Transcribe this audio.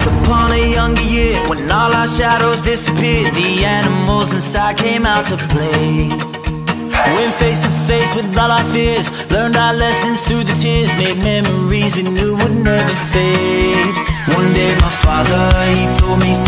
upon a younger year, when all our shadows disappeared, the animals inside came out to play. Went face to face with all our fears, learned our lessons through the tears, made memories we knew would never fade. One day my father, he told me,